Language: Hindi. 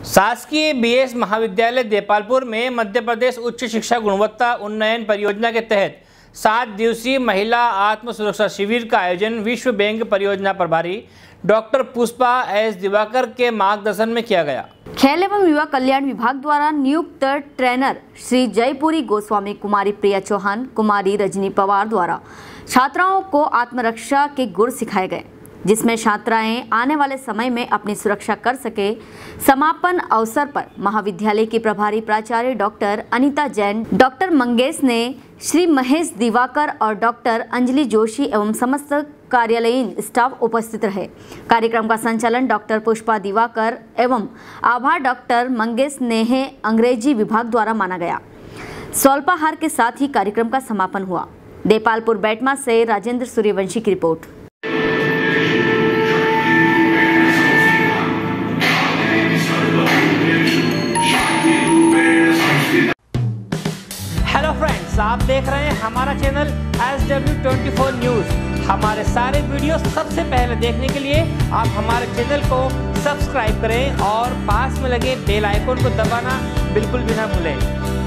शासकीय बीएस महाविद्यालय देपालपुर में मध्य प्रदेश उच्च शिक्षा गुणवत्ता उन्नयन परियोजना के तहत 7 दिवसीय महिला आत्म सुरक्षा शिविर का आयोजन विश्व बैंक परियोजना प्रभारी डॉक्टर पुष्पा एस दिवाकर के मार्गदर्शन में किया गया। खेल एवं युवा कल्याण विभाग द्वारा नियुक्त ट्रेनर श्री जयपुरी गोस्वामी, कुमारी प्रिया चौहान, कुमारी रजनी पवार द्वारा छात्राओं को आत्मरक्षा के गुर सिखाए गए, जिसमें छात्राएं आने वाले समय में अपनी सुरक्षा कर सके। समापन अवसर पर महाविद्यालय की प्रभारी प्राचार्य डॉक्टर अनीता जैन, डॉक्टर मंगेश ने, श्री महेश दिवाकर और डॉक्टर अंजलि जोशी एवं समस्त कार्यालयीन स्टाफ उपस्थित रहे। कार्यक्रम का संचालन डॉक्टर पुष्पा दिवाकर एवं आभार डॉक्टर मंगेश नेहे अंग्रेजी विभाग द्वारा माना गया। स्वल्पाहार के साथ ही कार्यक्रम का समापन हुआ। देपालपुर बैटमा से राजेंद्र सूर्यवंशी की रिपोर्ट। हेलो फ्रेंड्स, आप देख रहे हैं हमारा चैनल SW24 न्यूज़। हमारे सारे वीडियो सबसे पहले देखने के लिए आप हमारे चैनल को सब्सक्राइब करें और पास में लगे बेल आइकन को दबाना बिल्कुल भी ना भूलें।